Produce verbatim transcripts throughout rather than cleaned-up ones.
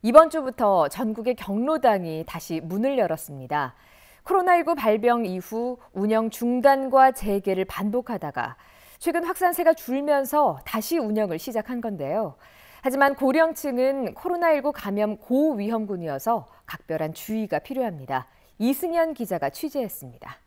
이번 주부터 전국의 경로당이 다시 문을 열었습니다. 코로나십구 발병 이후 운영 중단과 재개를 반복하다가 최근 확산세가 줄면서 다시 운영을 시작한 건데요. 하지만 고령층은 코로나십구 감염 고위험군이어서 각별한 주의가 필요합니다. 이승현 기자가 취재했습니다.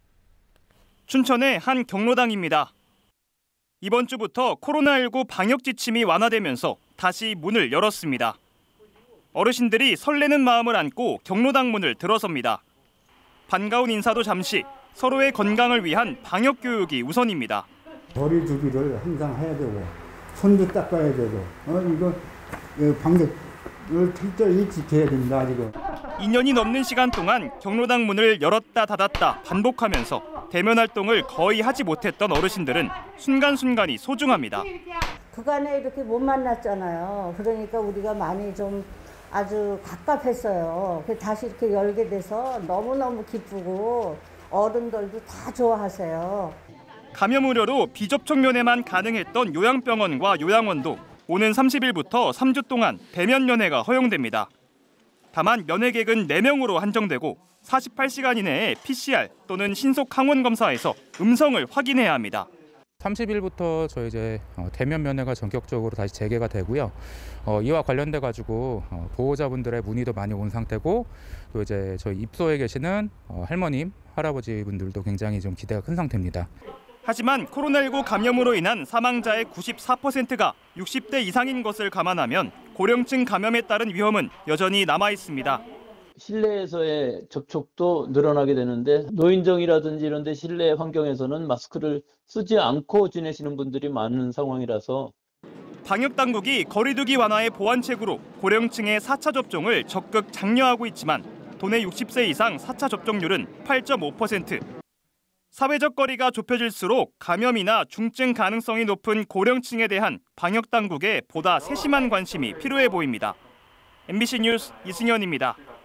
춘천의 한 경로당입니다. 이번 주부터 코로나십구 방역 지침이 완화되면서 다시 문을 열었습니다. 어르신들이 설레는 마음을 안고 경로당 문을 들어섭니다. 반가운 인사도 잠시, 서로의 건강을 위한 방역 교육이 우선입니다. 거리 두기를 항상 해야 되고 손도 닦아야 되고 어, 이거 방역을 철저히 지켜야 됩니다. 지금. 이 년이 넘는 시간 동안 경로당 문을 열었다 닫았다 반복하면서 대면 활동을 거의 하지 못했던 어르신들은 순간순간이 소중합니다. 그간에 이렇게 못 만났잖아요. 그러니까 우리가 많이 좀 아주 갑갑했어요. 다시 이렇게 열게 돼서 너무너무 기쁘고 어른들도 다 좋아하세요. 감염 우려로 비접촉 면회만 가능했던 요양병원과 요양원도 오는 삼십 일부터 삼 주 동안 대면 면회가 허용됩니다. 다만 면회객은 네 명으로 한정되고 사십팔 시간 이내에 피씨알 또는 신속 항원 검사에서 음성을 확인해야 합니다. 삼십 일부터 저희 이제 대면 면회가 전격적으로 다시 재개가 되고요. 어, 이와 관련돼 가지고 어, 보호자분들의 문의도 많이 온 상태고 또 이제 저희 입소에 계시는 어, 할머님, 할아버지 분들도 굉장히 좀 기대가 큰 상태입니다. 하지만 코로나십구 감염으로 인한 사망자의 구십사 퍼센트가 육십 대 이상인 것을 감안하면 고령층 감염에 따른 위험은 여전히 남아 있습니다. 실내에서의 접촉도 늘어나게 되는데 노인정이라든지 이런 데 실내 환경에서는 마스크를 쓰지 않고 지내시는 분들이 많은 상황이라서 방역당국이 거리두기 완화의 보완책으로 고령층의 사 차 접종을 적극 장려하고 있지만 도내 육십 세 이상 사 차 접종률은 팔 점 오 퍼센트. 사회적 거리가 좁혀질수록 감염이나 중증 가능성이 높은 고령층에 대한 방역당국의 보다 세심한 관심이 필요해 보입니다. 엠비씨 뉴스 이승현입니다.